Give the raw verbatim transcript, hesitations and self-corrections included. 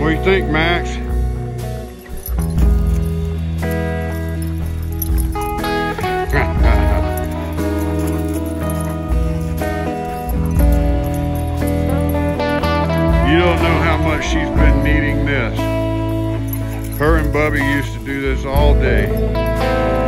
What do you think, Max? You don't know how much she's been needing this. Her and Bubbie used to do this all day.